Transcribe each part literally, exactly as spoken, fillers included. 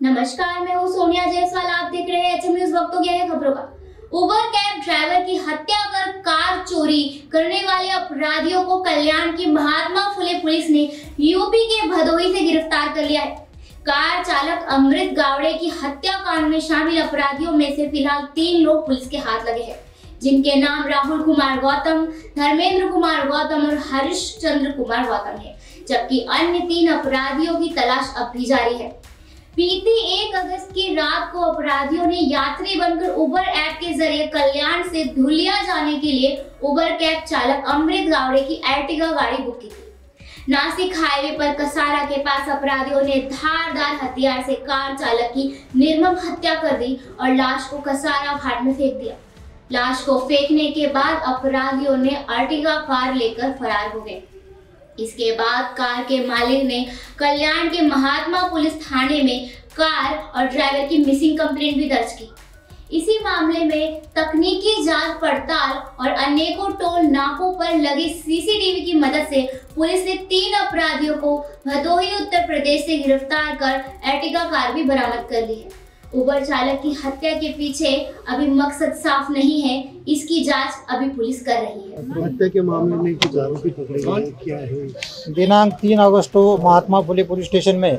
नमस्कार, मैं हूँ सोनिया जायसवाल। आप देख रहे हैं एचएम न्यूज। वक्त हो गया है खबरों का। उबर कैब ड्राइवर की हत्या कर कार चोरी करने वाले अपराधियों को कल्याण की महात्मा फुले पुलिस ने यूपी के भदोही से गिरफ्तार कर लिया है। कार चालक अमृत गावड़े की हत्याकांड में शामिल अपराधियों में से फिलहाल तीन लोग पुलिस के हाथ लगे हैं, जिनके नाम राहुल कुमार गौतम, धर्मेंद्र कुमार गौतम और हरीश चंद्र कुमार गौतम है, जबकि अन्य तीन अपराधियों की तलाश अब भी जारी है। बीती एक अगस्त की रात को अपराधियों ने यात्री बनकर उबर ऐप के जरिए कल्याण से धुलिया जाने के लिए उबर कैब चालक अमृत गावड़े की एर्टिगा गाड़ी बुक की थी। नासिक हाईवे पर कसारा के पास अपराधियों ने धारदार हथियार से कार चालक की निर्मम हत्या कर दी और लाश को कसारा घाट में फेंक दिया। लाश को फेंकने के बाद अपराधियों ने एर्टिगा कार लेकर फरार हो गए। इसके बाद कार के मालिक ने कल्याण के महात्मा पुलिस थाने में कार और ड्राइवर की मिसिंग कंप्लेंट भी दर्ज की। इसी मामले में तकनीकी जांच पड़ताल और अनेकों टोल नाकों पर लगे सीसीटीवी की मदद से पुलिस ने तीन अपराधियों को भदोही उत्तर प्रदेश से गिरफ्तार कर एर्टिगा कार भी बरामद कर ली है। उबर चालक की हत्या के पीछे अभी मकसद साफ नहीं है, इसकी जांच अभी पुलिस कर रही है। हत्या के मामले में कुछ आरोपी पकड़े गए क्या है? दिनांक तीन अगस्त को महात्मा फुले पुलिस स्टेशन में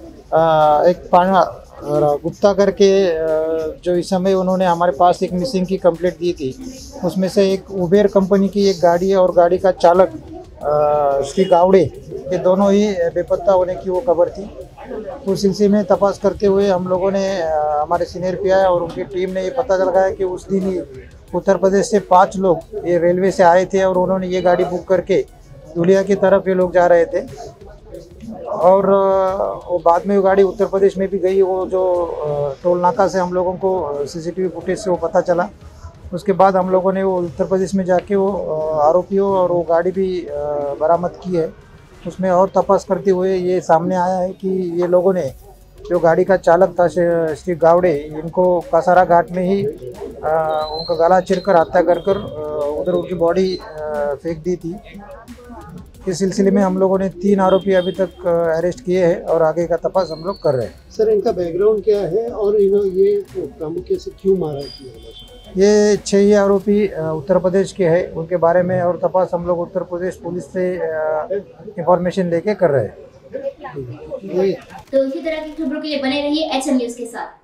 एक पाना गुप्ता करके जो इस समय उन्होंने हमारे पास एक मिसिंग की कंप्लेंट दी थी, उसमें से एक उबेर कंपनी की एक गाड़ी है और गाड़ी का चालक श्री गावड़े, ये दोनों ही बेपत्ता होने की वो खबर थी। उस सिलसिले में तपास करते हुए हम लोगों ने, हमारे सीनियर पीआई और उनकी टीम ने ये पता लगाया कि उस दिन ही उत्तर प्रदेश से पांच लोग ये रेलवे से आए थे और उन्होंने ये गाड़ी बुक करके धुलिया की तरफ ये लोग जा रहे थे और वो बाद में वो गाड़ी उत्तर प्रदेश में भी गई। वो जो टोल नाका से हम लोगों को सीसीटीवी फुटेज से वो पता चला। उसके बाद हम लोगों ने वो उत्तर प्रदेश में जाके वो आरोपियों और वो गाड़ी भी बरामद की है। उसमें और तपास करते हुए ये सामने आया है कि ये लोगों ने, जो गाड़ी का चालक था श्री गावड़े, इनको कसारा घाट में ही आ, उनका गला चिरकर हत्या कर कर उधर उनकी बॉडी फेंक दी थी। इस सिलसिले में हम लोगों ने तीन आरोपी अभी तक अरेस्ट किए हैं और आगे का तपास हम लोग कर रहे हैं। सर, इनका बैकग्राउंड क्या है और इन्होंने ये कामुके से क्यों मारा किया? ये छह ही आरोपी उत्तर प्रदेश के हैं, उनके बारे में और तपास हम लोग उत्तर प्रदेश पुलिस से इंफॉर्मेशन लेके कर रहे हैं। तो इसी तरह की खबरों के लिए बने रहिए एचएम न्यूज के साथ।